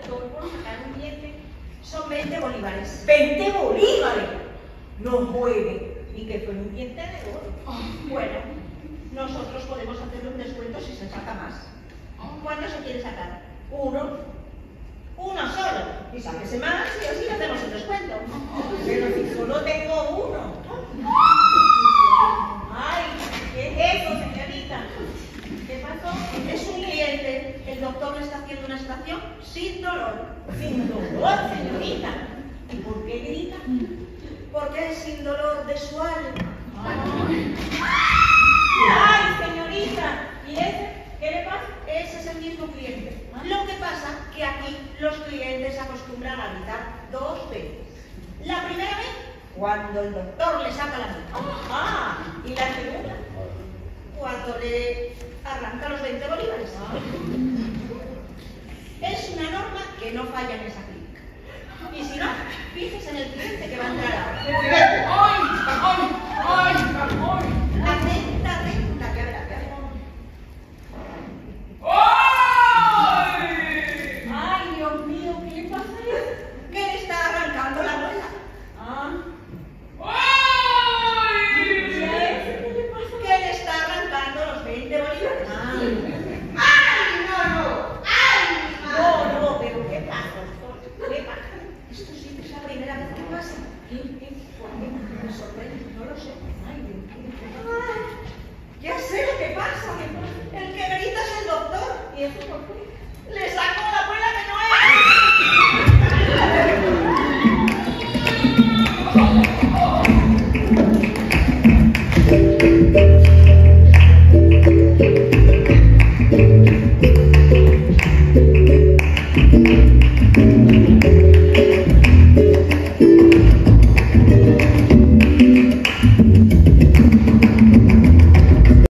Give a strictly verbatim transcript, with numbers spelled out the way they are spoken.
doctor por sacar un diente son veinte bolívares. ¡veinte bolívares! No juegue. Y que fue un diente de oro. Bueno, nosotros podemos hacerle un descuento si se saca más. ¿Cuánto se quiere sacar? Uno. Uno solo. Y sáquese más y así le hacemos el descuento. Pero si solo tengo uno. Ay, ¿qué es eso, señorita? ¿Qué pasó? Es un cliente. El doctor le está haciendo una extracción sin dolor. Sin dolor, señorita. ¿Y por qué grita? Porque es sin dolor de su alma. Ay, señorita. ¿Y ese? ¿Qué le pasa? Ese es el mismo cliente. Lo que pasa que aquí los clientes acostumbran a gritar dos veces. La primera vez, cuando el doctor le saca la mitad. Ah, ¿y la segunda? Cuando le arranca los veinte bolívares. Es una norma que no falla en esa clínica. Y si no, fíjese en el cliente que va a entrar ahora. ¡Ay! ¡Ay! ¡Ay! ¡Ay!